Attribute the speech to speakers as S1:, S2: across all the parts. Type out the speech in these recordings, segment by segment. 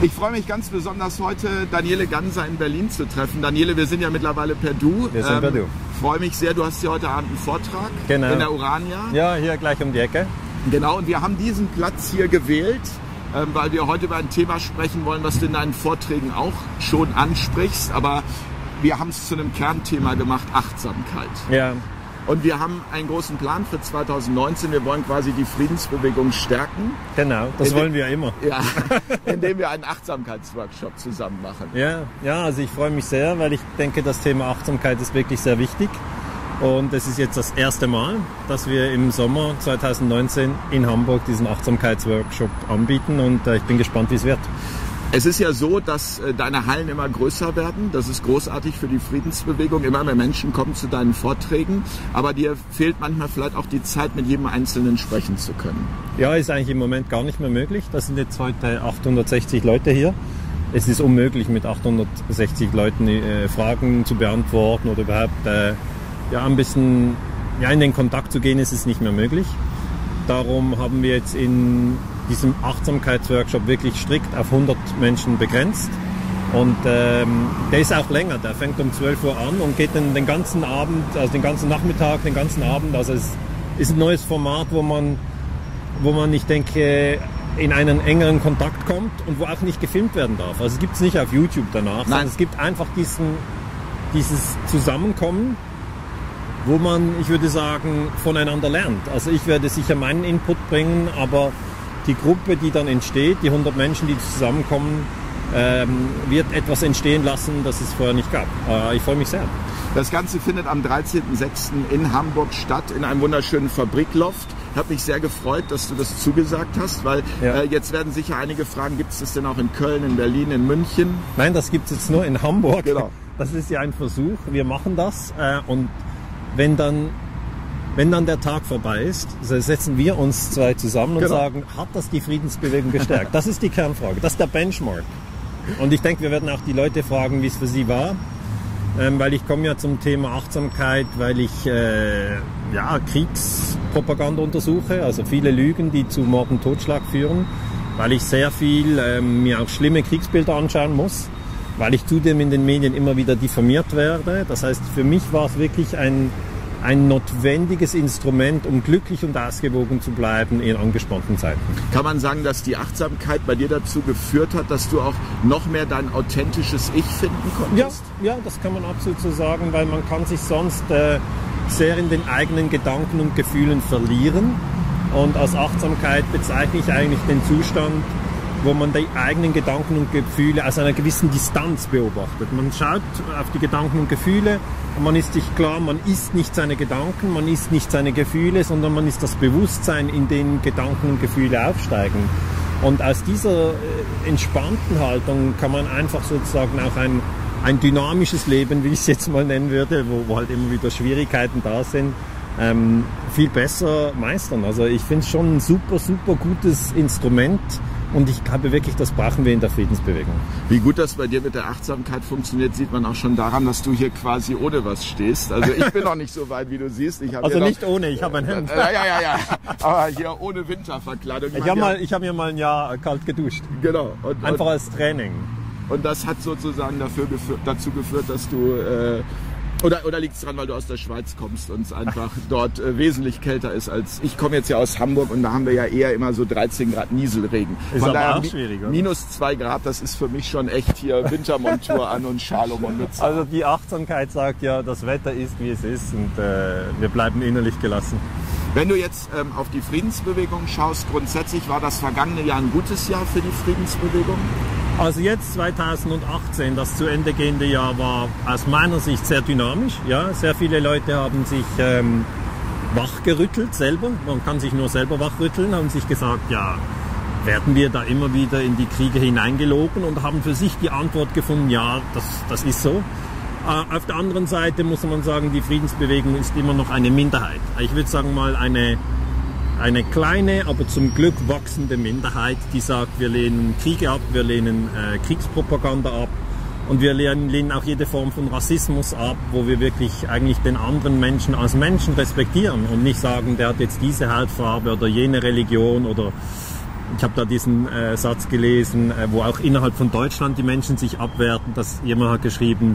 S1: Ich freue mich ganz besonders, heute Daniele Ganser in Berlin zu treffen. Daniele, wir sind ja mittlerweile per Du.
S2: Wir sind per Du.
S1: Freue mich sehr, du hast hier heute Abend einen Vortrag
S2: in
S1: der Urania.
S2: Ja, hier gleich um die Ecke.
S1: Genau, und wir haben diesen Platz hier gewählt, weil wir heute über ein Thema sprechen wollen, was du in deinen Vorträgen auch schon ansprichst. Aber wir haben es zu einem Kernthema gemacht, Achtsamkeit.
S2: Ja.
S1: Und wir haben einen großen Plan für 2019. Wir wollen quasi die Friedensbewegung stärken.
S2: Genau, das wollen wir immer.
S1: Ja, indem wir einen Achtsamkeitsworkshop zusammen machen.
S2: Ja, also ich freue mich sehr, weil ich denke, das Thema Achtsamkeit ist wirklich sehr wichtig. Und es ist jetzt das erste Mal, dass wir im Sommer 2019 in Hamburg diesen Achtsamkeitsworkshop anbieten. Und ich bin gespannt, wie es wird.
S1: Es ist ja so, dass deine Hallen immer größer werden. Das ist großartig für die Friedensbewegung. Immer mehr Menschen kommen zu deinen Vorträgen. Aber dir fehlt manchmal vielleicht auch die Zeit, mit jedem Einzelnen sprechen zu können.
S2: Ja, ist eigentlich im Moment gar nicht mehr möglich. Das sind jetzt heute 860 Leute hier. Es ist unmöglich, mit 860 Leuten Fragen zu beantworten oder überhaupt ein bisschen in den Kontakt zu gehen. Es ist nicht mehr möglich. Darum haben wir jetzt in diesem Achtsamkeitsworkshop wirklich strikt auf 100 Menschen begrenzt. Und der ist auch länger, der fängt um 12 Uhr an und geht dann den ganzen Abend, also den ganzen Nachmittag, den ganzen Abend. Also es ist ein neues Format, wo man, ich denke, in einen engeren Kontakt kommt und wo auch nicht gefilmt werden darf. Also es gibt es nicht auf YouTube danach, sondern es gibt einfach dieses Zusammenkommen, wo man, ich würde sagen, voneinander lernt. Also ich werde sicher meinen Input bringen, aber die Gruppe, die dann entsteht, die 100 Menschen, die zusammenkommen, wird etwas entstehen lassen, das es vorher nicht gab. Ich freue mich sehr.
S1: Das Ganze findet am 13.06. in Hamburg statt, in einem wunderschönen Fabrikloft. Ich habe mich sehr gefreut, dass du das zugesagt hast, weil jetzt werden sicher einige fragen, gibt es das denn auch in Köln, in Berlin, in München?
S2: Nein, das gibt es jetzt nur in Hamburg.
S1: Genau.
S2: Das ist ja ein Versuch, wir machen das und wenn dann der Tag vorbei ist, setzen wir uns zwei zusammen und sagen, hat das die Friedensbewegung gestärkt? Das ist die Kernfrage, das ist der Benchmark. Und ich denke, wir werden auch die Leute fragen, wie es für sie war, weil ich komme ja zum Thema Achtsamkeit, weil ich Kriegspropaganda untersuche, also viele Lügen, die zu Mord und Totschlag führen, weil ich sehr viel mir auch schlimme Kriegsbilder anschauen muss, weil ich zudem in den Medien immer wieder diffamiert werde. Das heißt, für mich war es wirklich ein notwendiges Instrument, um glücklich und ausgewogen zu bleiben in angespannten Zeiten.
S1: Kann man sagen, dass die Achtsamkeit bei dir dazu geführt hat, dass du auch noch mehr dein authentisches Ich finden konntest?
S2: Ja, das kann man absolut so sagen, weil man kann sich sonst sehr in den eigenen Gedanken und Gefühlen verlieren. Und als Achtsamkeit bezeichne ich eigentlich den Zustand, wo man die eigenen Gedanken und Gefühle aus einer gewissen Distanz beobachtet. Man schaut auf die Gedanken und Gefühle und man ist sich klar, man ist nicht seine Gedanken, man ist nicht seine Gefühle, sondern man ist das Bewusstsein, in dem Gedanken und Gefühle aufsteigen. Und aus dieser entspannten Haltung kann man einfach sozusagen auch ein dynamisches Leben, wie ich es jetzt mal nennen würde, wo halt immer wieder Schwierigkeiten da sind, viel besser meistern. Also ich finde es schon ein super, super gutes Instrument. Und ich glaube wirklich, das brauchen wir in der Friedensbewegung.
S1: Wie gut das bei dir mit der Achtsamkeit funktioniert, sieht man auch schon daran, dass du hier quasi ohne was stehst. Also ich bin noch nicht so weit, wie du siehst. Ich
S2: also nicht ohne, ich habe ein Hemd.
S1: Ja. Aber hier ohne Winterverkleidung.
S2: Ich habe mir mal ein Jahr kalt geduscht.
S1: Genau.
S2: Einfach als Training.
S1: Und das hat sozusagen dazu geführt, dass du... Oder liegt es daran, weil du aus der Schweiz kommst und es einfach dort wesentlich kälter ist als... Ich komme jetzt ja aus Hamburg und da haben wir ja eher immer so 13 Grad Nieselregen.
S2: Ist aber auch schwierig, oder?
S1: Minus 2 Grad, das ist für mich schon echt hier Wintermontur an und Schalom und Mütze.
S2: Also die Achtsamkeit sagt ja, das Wetter ist, wie es ist und wir bleiben innerlich gelassen.
S1: Wenn du jetzt auf die Friedensbewegung schaust, grundsätzlich war das vergangene Jahr ein gutes Jahr für die Friedensbewegung?
S2: Also jetzt 2018, das zu Ende gehende Jahr war aus meiner Sicht sehr dynamisch. Ja, sehr viele Leute haben sich wachgerüttelt selber. Man kann sich nur selber wachrütteln, haben sich gesagt, ja, werden wir da immer wieder in die Kriege hineingelogen und haben für sich die Antwort gefunden, ja, das ist so. Auf der anderen Seite muss man sagen, die Friedensbewegung ist immer noch eine Minderheit. Ich würde sagen mal eine kleine, aber zum Glück wachsende Minderheit, die sagt, wir lehnen Kriege ab, wir lehnen Kriegspropaganda ab und wir lehnen auch jede Form von Rassismus ab, wo wir wirklich eigentlich den anderen Menschen als Menschen respektieren und nicht sagen, der hat jetzt diese Hautfarbe oder jene Religion oder Ich habe da diesen Satz gelesen, wo auch innerhalb von Deutschland die Menschen sich abwerten, dass jemand hat geschrieben,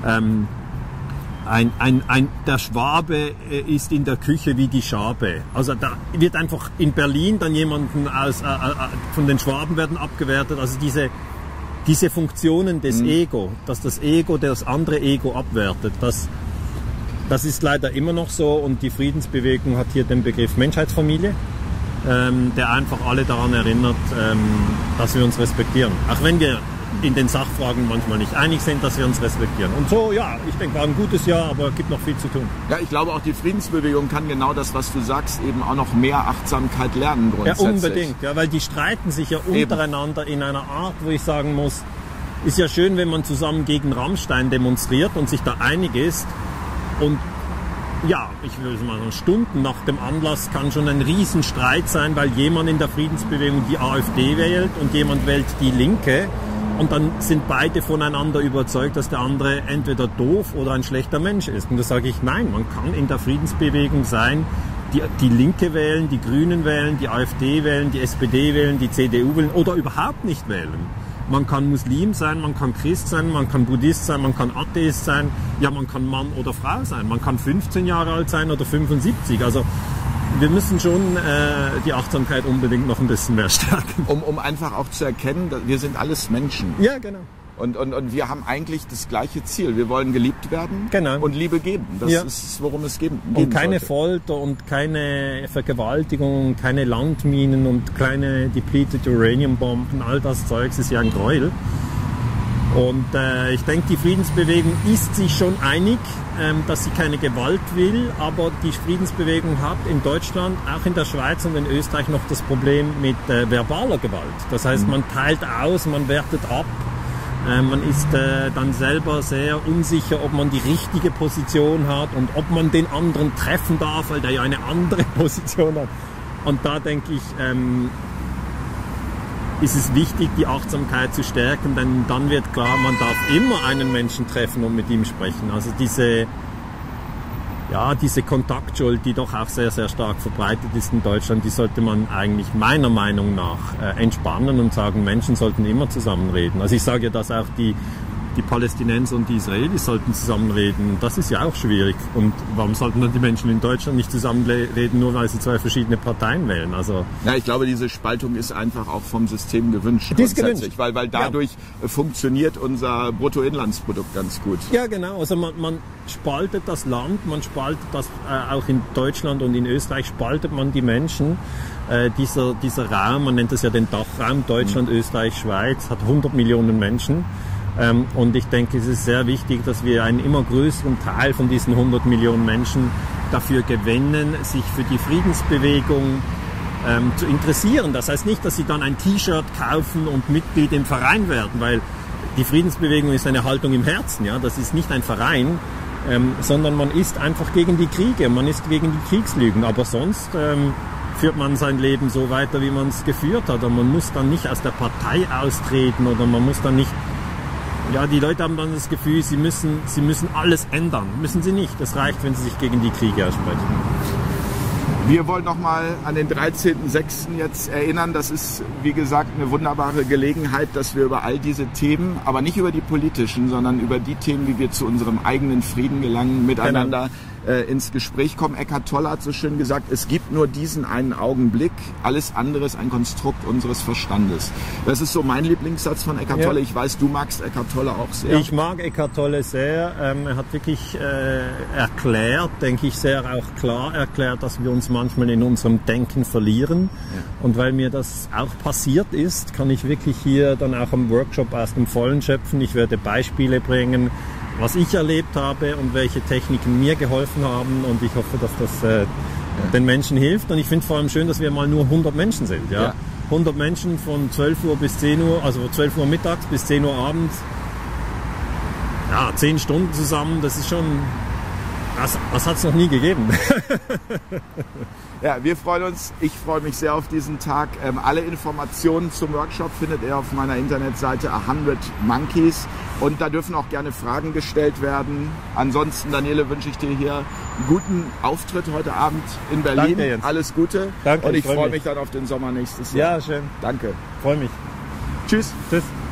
S2: der Schwabe ist in der Küche wie die Schabe. Also da wird einfach in Berlin dann jemanden von den Schwaben werden abgewertet. Also diese Funktionen des Ego, dass das Ego das andere Ego abwertet, das ist leider immer noch so. Und die Friedensbewegung hat hier den Begriff Menschheitsfamilie, der einfach alle daran erinnert, dass wir uns respektieren. Auch wenn wir in den Sachfragen manchmal nicht einig sind, dass wir uns respektieren. Und so, ja, ich denke, war ein gutes Jahr, aber es gibt noch viel zu tun.
S1: Ja, ich glaube auch die Friedensbewegung kann genau das, was du sagst, eben auch noch mehr Achtsamkeit lernen grundsätzlich.
S2: Ja, unbedingt, ja, weil die streiten sich ja untereinander in einer Art, wo ich sagen muss, ist ja schön, wenn man zusammen gegen Rammstein demonstriert und sich da einig ist. Und ja, ich würde mal sagen, Stunden nach dem Anlass kann schon ein Riesenstreit sein, weil jemand in der Friedensbewegung die AfD wählt und jemand wählt die Linke. Und dann sind beide voneinander überzeugt, dass der andere entweder doof oder ein schlechter Mensch ist. Und da sage ich, nein, man kann in der Friedensbewegung sein, die Linke wählen, die Grünen wählen, die AfD wählen, die SPD wählen, die CDU wählen oder überhaupt nicht wählen. Man kann Muslim sein, man kann Christ sein, man kann Buddhist sein, man kann Atheist sein, ja, man kann Mann oder Frau sein, man kann 15 Jahre alt sein oder 75. Also wir müssen schon die Achtsamkeit unbedingt noch ein bisschen mehr stärken.
S1: Um einfach auch zu erkennen, wir sind alles Menschen.
S2: Ja, genau.
S1: Und wir haben eigentlich das gleiche Ziel. Wir wollen geliebt werden und Liebe geben. Das ist, worum es geben
S2: Und keine
S1: sollte.
S2: Folter und keine Vergewaltigung, keine Landminen und kleine depleted Uranium-Bomben. All das Zeugs ist ja ein Gräuel. Und ich denke, die Friedensbewegung ist sich schon einig, dass sie keine Gewalt will, aber die Friedensbewegung hat in Deutschland, auch in der Schweiz und in Österreich noch das Problem mit verbaler Gewalt. Das heißt, man teilt aus, man wertet ab, man ist dann selber sehr unsicher, ob man die richtige Position hat und ob man den anderen treffen darf, weil der ja eine andere Position hat. Und da denke ich, ist es wichtig, die Achtsamkeit zu stärken, denn dann wird klar, man darf immer einen Menschen treffen und mit ihm sprechen. Also diese Kontaktschuld, die doch auch sehr, sehr stark verbreitet ist in Deutschland, die sollte man eigentlich meiner Meinung nach entspannen und sagen, Menschen sollten immer zusammenreden. Also ich sage ja, dass auch die Palästinenser und die Israelis sollten zusammenreden. Das ist ja auch schwierig. Und warum sollten dann die Menschen in Deutschland nicht zusammenreden, nur weil sie zwei verschiedene Parteien wählen? Also
S1: ja, ich glaube, diese Spaltung ist einfach auch vom System gewünscht.
S2: Die ist gewünscht.
S1: Weil dadurch funktioniert unser Bruttoinlandsprodukt ganz gut.
S2: Ja, genau. Also man spaltet das Land, man spaltet das auch in Deutschland und in Österreich spaltet man die Menschen. Dieser Raum, man nennt es ja den Dachraum, Deutschland, Österreich, Schweiz, hat 100 Millionen Menschen. Und ich denke, es ist sehr wichtig, dass wir einen immer größeren Teil von diesen 100 Millionen Menschen dafür gewinnen, sich für die Friedensbewegung zu interessieren. Das heißt nicht, dass sie dann ein T-Shirt kaufen und Mitglied im Verein werden, weil die Friedensbewegung ist eine Haltung im Herzen. Ja? Das ist nicht ein Verein, sondern man ist einfach gegen die Kriege, man ist gegen die Kriegslügen. Aber sonst führt man sein Leben so weiter, wie man es geführt hat. Und man muss dann nicht aus der Partei austreten oder man muss dann nicht... Ja, die Leute haben dann das Gefühl, sie müssen alles ändern. Müssen sie nicht. Das reicht, wenn sie sich gegen die Kriege aussprechen.
S1: Wir wollen noch mal an den 13.06. jetzt erinnern. Das ist, wie gesagt, eine wunderbare Gelegenheit, dass wir über all diese Themen, aber nicht über die politischen, sondern über die Themen, wie wir zu unserem eigenen Frieden gelangen, miteinander ins Gespräch kommen. Eckhart Tolle hat so schön gesagt, es gibt nur diesen einen Augenblick, alles andere ist ein Konstrukt unseres Verstandes. Das ist so mein Lieblingssatz von Eckhart Tolle. Ich weiß, du magst Eckhart Tolle auch sehr.
S2: Ich mag Eckhart Tolle sehr. Er hat wirklich erklärt, denke ich, sehr auch klar erklärt, dass wir uns manchmal in unserem Denken verlieren. Ja. Und weil mir das auch passiert ist, kann ich wirklich hier dann auch am Workshop aus dem Vollen schöpfen. Ich werde Beispiele bringen, was ich erlebt habe und welche Techniken mir geholfen haben, und ich hoffe, dass das den Menschen hilft. Und ich finde es vor allem schön, dass wir mal nur 100 Menschen sind. Ja? 100 Menschen von 12 Uhr bis 10 Uhr, also 12 Uhr mittags bis 10 Uhr abends. Ja, 10 Stunden zusammen, das ist schon... Das hat es noch nie gegeben.
S1: Ja, wir freuen uns. Ich freue mich sehr auf diesen Tag. Alle Informationen zum Workshop findet ihr auf meiner Internetseite 100 Monkeys. Und da dürfen auch gerne Fragen gestellt werden. Ansonsten, Daniele, wünsche ich dir hier guten Auftritt heute Abend in Berlin.
S2: Danke, Jens.
S1: Alles Gute.
S2: Danke,
S1: Und ich
S2: ich freu
S1: freue
S2: mich
S1: mich dann auf den Sommer nächstes Jahr.
S2: Ja, schön.
S1: Danke.
S2: Freue mich.
S1: Tschüss.
S2: Tschüss.